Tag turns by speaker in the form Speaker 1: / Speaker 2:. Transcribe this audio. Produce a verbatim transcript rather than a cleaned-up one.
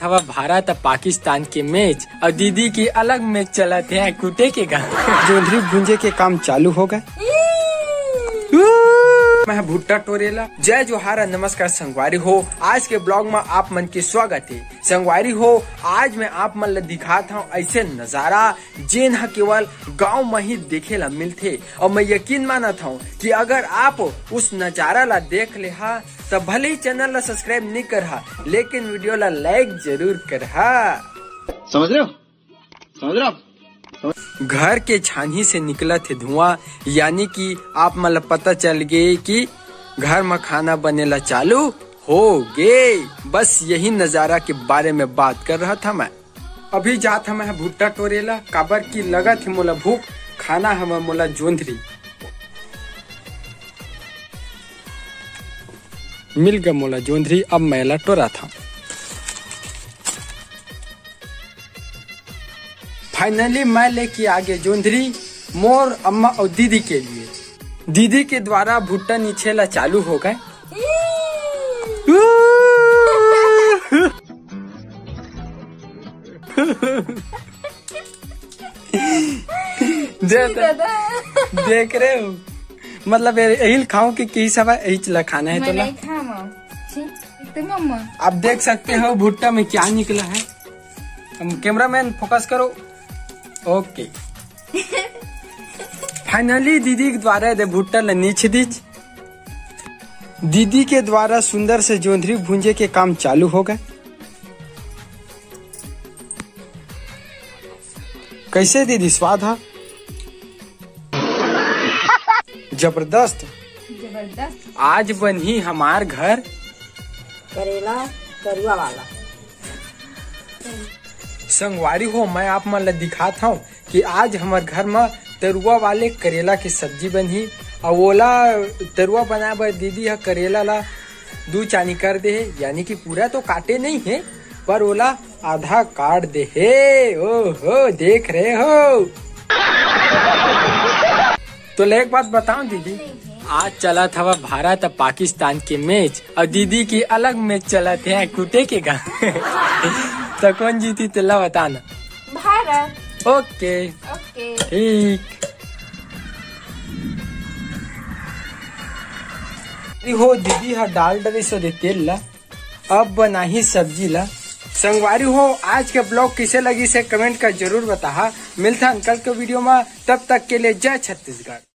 Speaker 1: हवा भारत और पाकिस्तान के मैच और दीदी की अलग मैच चलाते हैं कुटे के गाँव।
Speaker 2: जोंधरी भूंजे के काम चालू हो गए।
Speaker 1: मैं भुट्टा टोरेला। जय जोहार नमस्कार संगवारी हो। आज के ब्लॉग में आप मन के स्वागत है। संगवारी हो, आज मैं आप मन ला दिखाता हूँ ऐसे नजारा जेन ह केवल गांव में ही देखे ला मिलते। और मैं यकीन मानत हूँ कि अगर आप उस नजारा ला देख ले हा तो भले ही चैनल ला सब्सक्राइब नहीं कर हा, लेकिन वीडियो ला लाइक जरूर कर हा।
Speaker 2: समझ रहे हो समझ रहे हो
Speaker 1: घर के छानी से निकला थे धुआं, यानी कि आप मतलब पता चल गए कि घर में खाना बनेला चालू हो गए। बस यही नजारा के बारे में बात कर रहा था मैं। अभी जाता मैं भुट्टा टोरेला काबर की लगा थी मोला भूख, खाना हम मोला जोंधरी मिल गया मोला जोंधरी। अब मैला टोरा था। फाइनली मैं लेके आ गया जोंधरी मोर अम्मा और दीदी के लिए। दीदी के द्वारा भुट्टा नीचेला चालू हो गए। देख रहे हो, मतलब यही खाऊं कि किसी सब यही चला खाना है तो ना। आप देख सकते हो भुट्टा में क्या निकला है। कैमरामैन फोकस करो। ओके फाइनली दीदी के द्वारा दे भुट्टा ला नीचे दीज। दीदी के द्वारा सुंदर से जोंधरी भूंजे के काम चालू हो गए। कैसे दीदी स्वाद है? जबरदस्त
Speaker 3: जबरदस्त।
Speaker 1: आज बनी हमार घर
Speaker 3: करेला तरुआ वाला।
Speaker 1: संगवारी हो, मैं आप मन ला दिखाता हूँ कि आज हमारे घर में तरुआ वाले करेला की सब्जी बनी। और ओला तरुआ बनाए बर दीदी है करेला ला दो चानी कर दे है, यानी कि पूरा तो काटे नहीं है पर ओला आधा काट दे है। ओहो देख रहे हो। तो एक बात बताऊं दीदी, आज चला था वह भारत और पाकिस्तान के मैच और दीदी की अलग मैच चलाते हैं कुटे के गाँव। तो कौन जीती तेला बताना।
Speaker 3: भारत।
Speaker 1: ओके
Speaker 3: ओके
Speaker 1: ठीक हो। दीदी हा डाल डरे सो दे तेल ला, अब बना ही सब्जी ला। संगवारी हो, आज के ब्लॉग किसे लगी से कमेंट कर जरूर बता। मिलता कल के वीडियो में, तब तक के लिए जय छत्तीसगढ़।